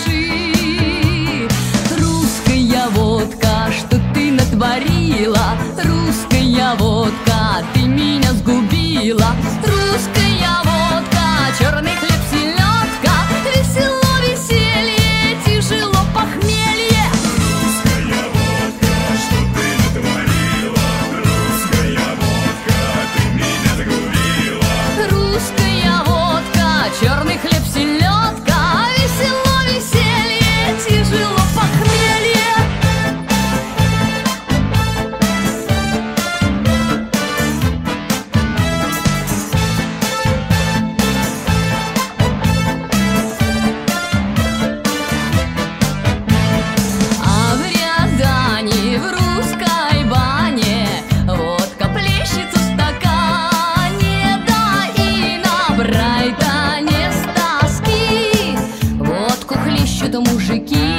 души. Русская водка, что ты натворила? Русская водка, ты меня сгубила. Русская водка, черный хлеб, селедка, весело веселье, тяжело похмелье. Русская водка, что ты натворила? Русская водка, ты меня загубила. Русская водка, черный хлеб, селедка, весело веселье, тяжело похмелье. А в Рязани, в русской бане, водка плещет в стакане, да и на Брайтоне с тоски водку хлещут мужики.